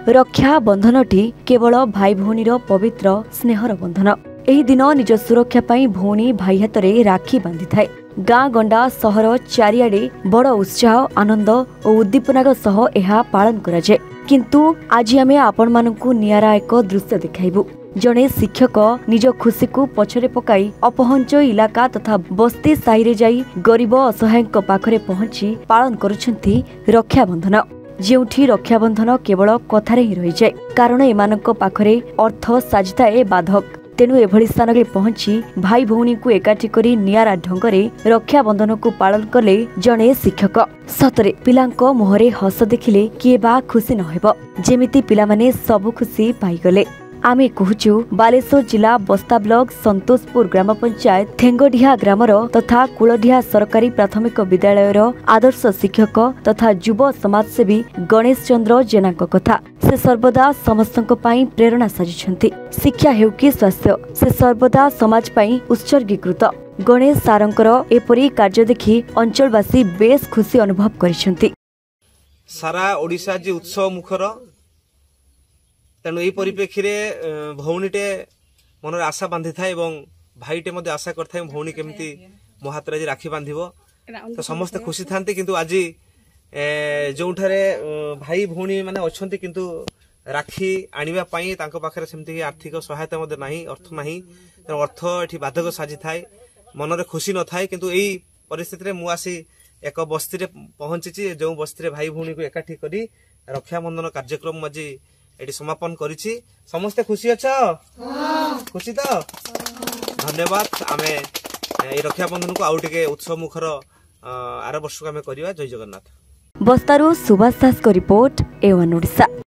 रक्षा बंधनटी केवल भाई भौणीर पवित्र स्नेहर बंधन। एही दिन निज सुरक्षा पाई भौणी भाई हातरे राखी बांधि थाए। गाँ गंडा सहर चारिआडे बड़ उत्साह आनंद और उद्दीपनार सह एहा पालन कराए। किंतु आज आमे आपण मानकु नियारा एक दृश्य देखाइबु। जड़े शिक्षक निज खुशी को पछरे पकाई अपहंच इलाका तथा बस्ती साही रे जाई गरीब असहाय पाखरे पहुंची पालन करुछंती रक्षाबंधन। जेउठी रक्षाबंधन केवल कथारे ही रही जाए, कारण एमानक पाखरे अर्थ साजिताए बाधक। तेणु एभली स्थान में पहुंची भाई भौणी को एकाठी करी नियारा ढंगरे रक्षाबंधन को पालन कले जड़े शिक्षक। सतरे पिलांक मुहरे हस देखिले किए बा खुशी नहेब, जेमिति पिलामाने सब खुशी पाईगले। आमे कहूचु बालेश्वर जिला बस्ता ब्लॉक संतोषपुर ग्राम पंचायत थेंगडिहा ग्रामर तथा कुलडिहा सरकारी प्राथमिक विद्यालयर आदर्श शिक्षक तथा युव समाजसेवी गणेश चंद्र जेना कथा। से सर्वदा समस्तक पाई प्रेरणा साजिछंती। शिक्षा हेउ कि स्वास्थ्य, से सर्वदा समाज पाई उत्सर्गीकृत। गणेश सारंकर एपरी कार्य देखि अंचलवासी बेस खुशी अनुभव करिसंती। सारा ओडिशा जे उत्सव मुखर, तेणु यही परिप्रेक्षी भौणीटे मनर आशा बांधि थाए और भाईटे आशा करता है भौणी केमती मो हाथ में राखी बांधिब। तो समस्ते खुशी था, किंतु आज जो भाई भौणी माने अच्छे किंतु राखी आनिबा पाई तांको पाखरे सेमती आर्थिक सहायता मध्य नाही, अर्थ नाही। तेणु अर्थ एठी बाधक साजी थाए, मनरे खुशी न थाए। किंतु एई परिस्थिति रे मु आसी एक बस्ती रे पहुंची, जो बस्ती रे भाई भौणी को एकाठी करी रक्षाबंधन कार्यक्रम आज एटी समापन करिछि। समस्ते खुशी अछ? खुशी तो धन्यवाद। आमे ए रक्षाबंधन को आउ टिके उत्सव मुखर आर वर्ष को आमे करिवा। जय जगन्नाथ। बस्तारू सुभाष दास को रिपोर्ट, A1 ओडिशा।